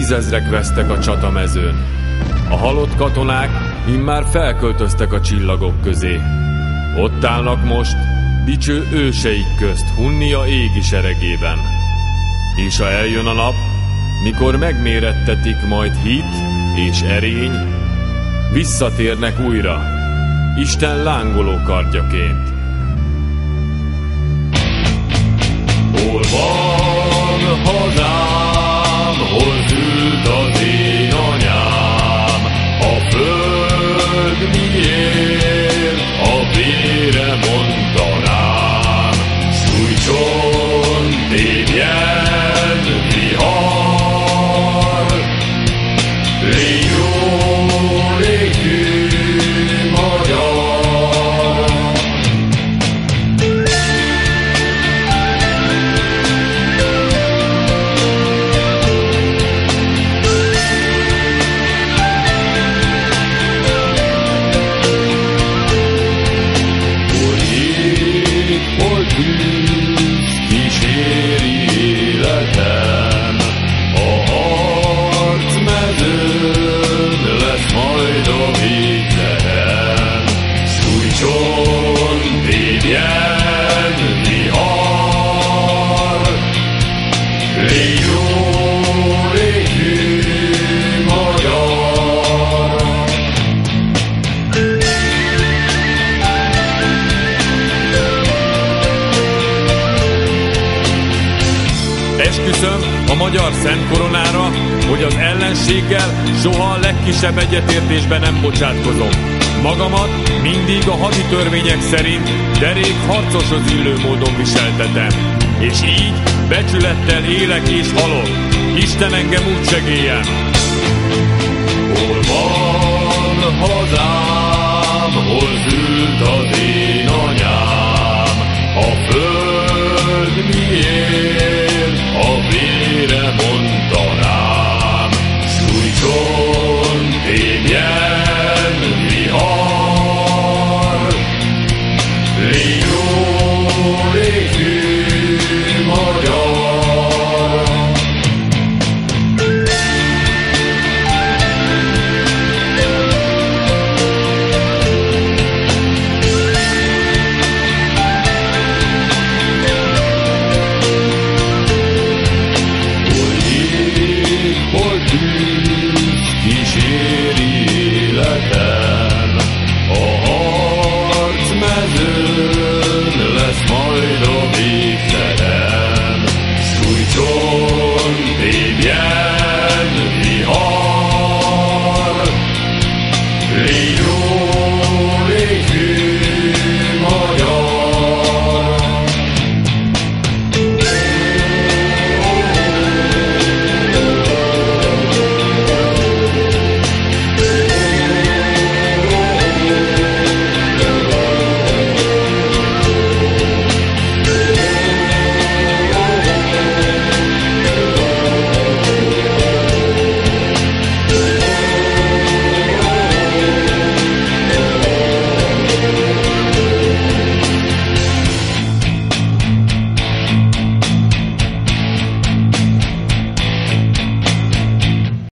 10 000-ek vesztek a csatamezőn. A halott katonák immár felköltöztek a csillagok közé. Ott állnak most dicső őseik közt Hunnia égi seregében. És ha eljön a nap, mikor megmérettetik majd hit és erény, visszatérnek újra, Isten lángoló kardjaként. Hol van hazám, hol szült az én anyám? A föld miért a vére mondta rám? Sújtson, tépjen vihar, légy jó légű magyar. Esküszöm a magyar szent koronára, hogy az ellenséggel soha a legkisebb egyetértésben nem bocsátkozom. Magamat mindig a hadi törvények szerint derék harcoshoz illő módon viseltetem. És így becsülettel élek és halok. Isten engem úgy segélyen. Hol van hazám?